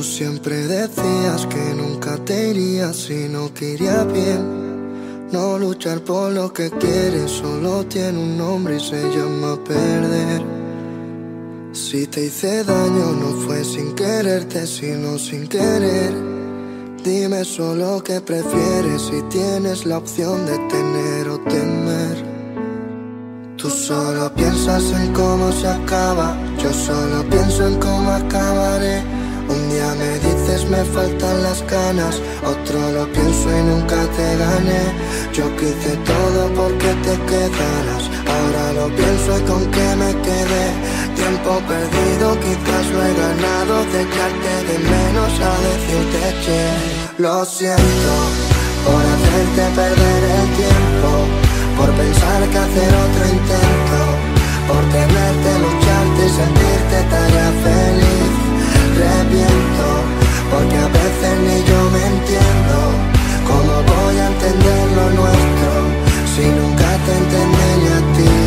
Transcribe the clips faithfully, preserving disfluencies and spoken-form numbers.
siempre decías que nunca te irías si no te iría bien. No luchar por lo que quieres solo tiene un nombre y se llama perder. Si te hice daño no fue sin quererte sino sin querer. Dime solo qué prefieres si tienes la opción de tener o temer. Tú solo piensas en cómo se acaba, yo solo pienso en cómo acabaré. Un día me dices me faltan las ganas, otro lo pienso y nunca te gané. Yo quise todo porque te quedaras, ahora lo pienso y con qué me quedé. Tiempo perdido, quizás lo he ganado, de echarte de menos a decirte che. Lo siento por hacerte perder el tiempo, por pensar que hacer otro intento, por tenerte, lucharte y sentirte tarea feliz. Reviento, porque a veces ni yo me entiendo. ¿Cómo voy a entender lo nuestro si nunca te entendí ni a ti?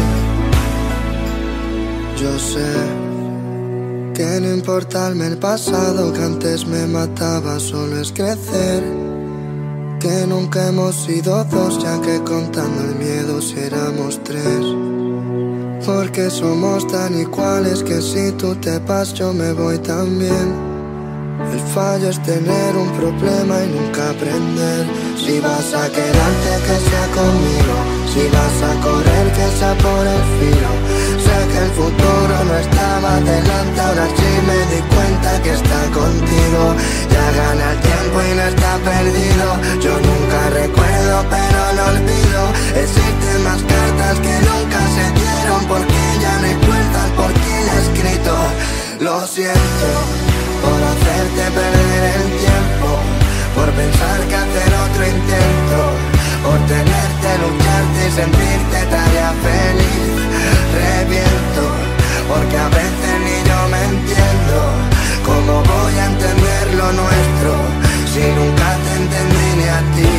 Yo sé que no importarme el pasado que antes me mataba, solo es crecer. Que nunca hemos sido dos, ya que contando el miedo si éramos tres. Porque somos tan iguales que si tú te vas yo me voy también. El fallo es tener un problema y nunca aprender. Si vas a quedarte que sea conmigo, si vas a correr que sea por el filo. Sé que el futuro no estaba delante, ahora sí me di cuenta que está contigo. Ya gana el tiempo y no está perdido. Yo nunca recuerdo pero lo olvido. Existen más cartas que nunca se dieron, porque ya no hay puertas por quien he escrito. Lo siento por hacerte perder el tiempo, por pensar que hacer otro intento, por tenerte, lucharte y sentirte tarea feliz. Reviento, porque a veces ni yo me entiendo. ¿Cómo voy a entender lo nuestro si nunca te entendí ni a ti?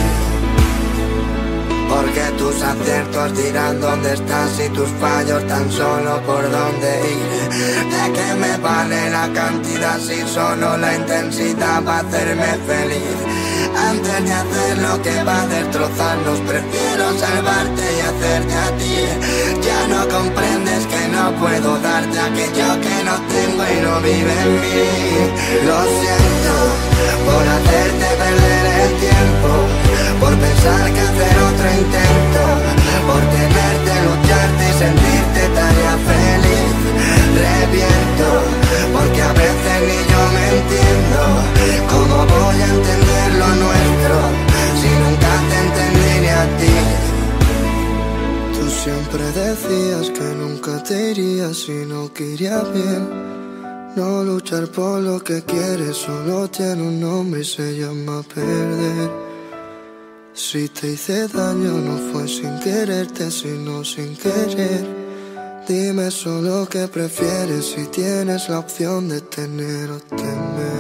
Porque tus aciertos dirán dónde estás y tus fallos tan solo por dónde ir. ¿De qué me vale la cantidad si solo la intensidad va a hacerme feliz? Antes de hacer lo que va a destrozarnos, prefiero salvarte y hacerte a ti. Ya no comprendes que no puedo darte aquello que no tengo y no vive en mí. Lo siento por hacerte perder el tiempo, por pensar que hacer otro intento, por tenerte, lucharte y sentirte tarea feliz. Reviento, porque a veces ni yo me entiendo. ¿Cómo voy a entender lo nuestro si nunca te entendí ni a ti? Tú siempre decías que nunca te irías si no quería bien. No luchar por lo que quieres solo tiene un nombre y se llama perder. Si te hice daño no fue sin quererte sino sin querer. Dime solo qué prefieres si tienes la opción de tener o temer.